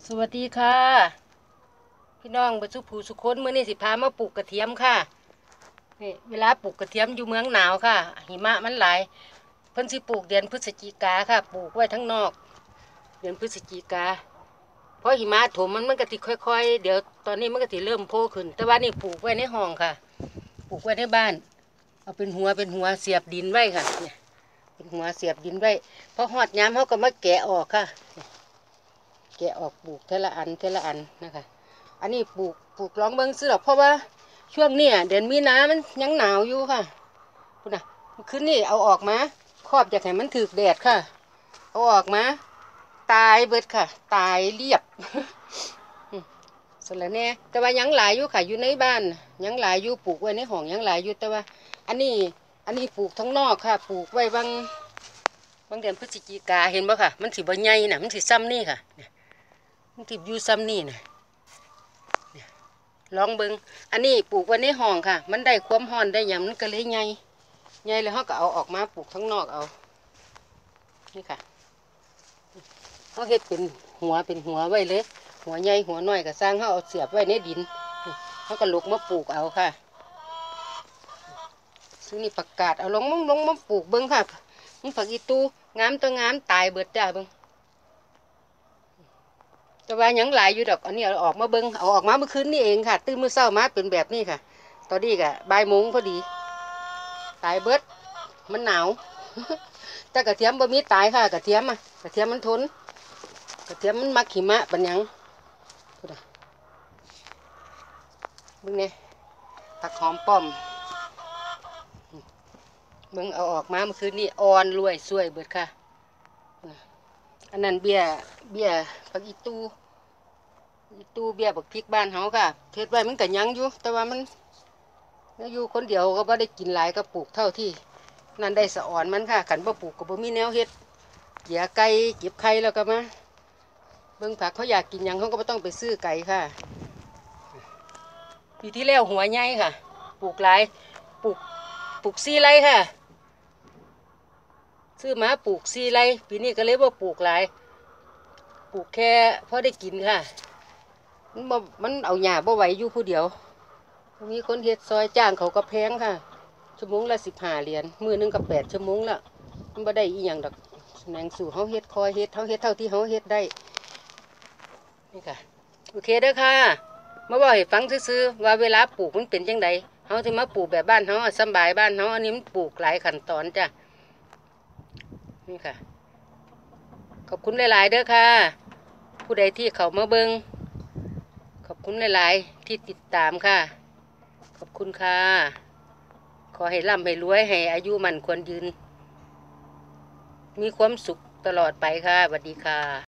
สวัสดีค่ะพี่น้องบรรจุผู้สุคนเมื่อนี้สิพามาปลูกกระเทียมค่ะนี่เวลาปลูกกระเทียมอยู่เมืองหนาวค่ะหิมะมันหลายเพิ่นสิปลูกเดือนพฤศจิกาค่ะปลูกไว้ทั้งนอกเดือนพฤศจิกาเพราะหิมะถมมันก็ติค่อยๆเดี๋ยวตอนนี้มันก็ติเริ่มโผล่ขึ้นแต่ว่านี่ปลูกไว้ในห้องค่ะปลูกไว้ในบ้านเอาเป็นหัวเสียบดินไว้ค่ะเนี่ยเป็นหัวเสียบดินไว้พอหอดยามเขาก็มาแกะออกค่ะแกะออกปลูกเทละอันนะคะอันนี้ปลูกลองเบิ้งซื้อหรอกเพราะว่าช่วงนี้เดือนมีนามันยังหนาวอยู่ค่ะคุณน่ะคืนนี้เอาออกมาครอบจากให้มันถือแดดค่ะเอาออกมาตายเบิดค่ะตายเรียบสละแน่แต่ว่ายังหลายอยู่ค่ะอยู่ในบ้านยังหลายอยู่ปลูกไว้ในห้องยังหลายอยู่แต่ว่าอันนี้ปลูกทั้งนอกค่ะปลูกไว้บางเดือนพฤศจิกาเห็นบ่ค่ะมันสิบ่ใหญ่น่ะมันสิซ้ำนี่ค่ะมันสิอยู่ซ้ำนี่น่ะลองเบิ่งอันนี้ปลูกไว้ในห้องค่ะมันได้ความร้อนได้หยังมันก็เลยใหญ่แล้วเขาก็เอาออกมาปลูกทั้งนอกเอานี่ค่ะเขาเฮ็ดเป็นหัวไว้เลยหัวใหญ่หัวน้อยก็สร้างเขาเอาเสียบไว้ในดินเขาก็ลุกมาปลูกเอาค่ะซึ่งนี่ประกาศเอาลงมาปลูกเบิ่งค่ะมันผักอีตูงามตัวงามตายเบิดจ้าเบิ่งแต่ว่ายังหลายอยู่ดอกอันนี้เอาออกมาเบิ่งเอาออกมาเมื่อคืนนี่เองค่ะตื่นมื้อเช้ามาเป็นแบบนี้ค่ะตอนนี้ก็บ่ายโมงพอดีตายเบิดมันหนาวแต่กระเทียมบ่มีตายค่ะกระเทียมมันทนกระเทียมมันมักหิมะปัญญังเบิ่งเนี่ยผักหอมป้อมเบิ่งเอาออกมาเมื่อคืนนี้อ่อนรวยสวยเบิดค่ะอันนั้นเบี้ยผักอีตูเบี้ยบักพริกบ้านเฮาค่ะเฮ็ดไว้มันก็ยังอยู่แต่ว่ามันอยู่คนเดียวก็บ่ได้กินหลายก็ปลูกเท่าที่นั่นได้สะอ่อนมันค่ะขันบ่ปลูกก็บ่มีแนวเฮ็ดเกี่ยไก่เก็บไข่แล้วก็มาเบิ่งผักเขาอยากกินหยังเขาก็บ่ต้องไปซื้อไก่ค่ะปีที่แล้วหัวใหญ่ค่ะปลูกหลายปลูก4 ไร่ค่ะซื้อมาปลูก4 ไร่ปีนี้ก็เลยบ่ปลูกหลายปลูกแค่พอได้กินค่ะมันเอาหญ้าบ่ไหวอยู่ผู้เดียวมีคนเฮ็ดซอยจ้างเขาก็แพงค่ะชั่วโมงละ15 เหรียญมื้อนึงก็8 ชั่วโมงละมันบ่ได้อีหยังดอกแหน่งสู่เฮาเฮ็ดคอยเฮ็ดเฮาเฮ็ดเท่าที่เฮาเฮ็ดได้นี่ค่ะโอเคเด้อค่ะมาบอกให้ฟังซื่อๆว่าเวลาปลูกมันเป็นจังไดเฮาสิมาปลูกแบบบ้านเฮาสบายบ้านเฮาอันนี้มันปลูกหลายขั้นตอนจ้ะนี่ค่ะขอบคุณหลายๆเด้อค่ะผู้ใดที่เข้ามาเบิ่งขอบคุณหลายๆที่ติดตามค่ะขอบคุณค่ะขอให้ร่ำให้รวยให้อายุมั่นควรยืนมีความสุขตลอดไปค่ะสวัสดีค่ะ